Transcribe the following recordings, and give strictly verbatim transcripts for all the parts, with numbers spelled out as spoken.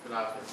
Gracias.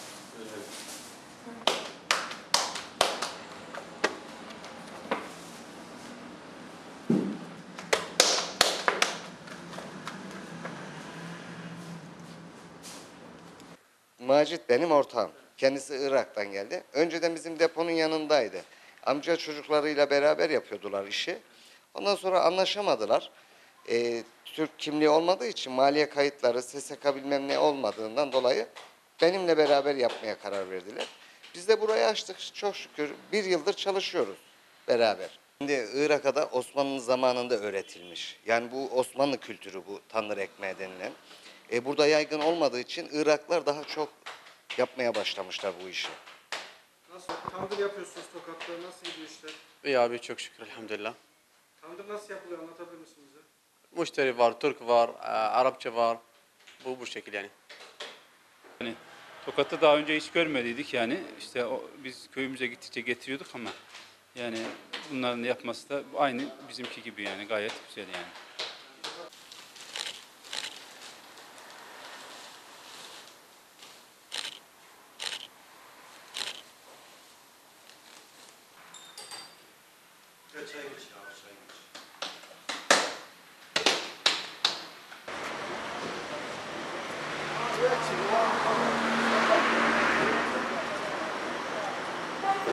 Macit benim ortağım. Kendisi Irak'tan geldi. Önceden bizim deponun yanındaydı. Amca çocuklarıyla beraber yapıyordular işi. Ondan sonra anlaşamadılar. Ee, Türk kimliği olmadığı için maliye kayıtları, S S K bilmem ne olmadığından dolayı benimle beraber yapmaya karar verdiler. Biz de burayı açtık çok şükür. Bir yıldır çalışıyoruz beraber. Şimdi Irak'a da Osmanlı zamanında öğretilmiş. Yani bu Osmanlı kültürü bu tandır ekmeği denilen. E, burada yaygın olmadığı için Iraklılar daha çok yapmaya başlamışlar bu işi. Nasıl? Tandır yapıyorsunuz Tokat'ta. Nasıl gidiyor işler? İyi abi çok şükür elhamdülillah. Tandır nasıl yapılıyor? Anlatabilir misiniz bize? Müşteri var, Türk var, e, Arapça var. Bu bu şekil yani. Yani Tokat'ta daha önce hiç görmediydik yani işte o, biz köyümüze gittikçe getiriyorduk ama yani bunların yapması da aynı bizimki gibi yani gayet güzel yani. Çay geç ya, çay geç. Evet, şimdi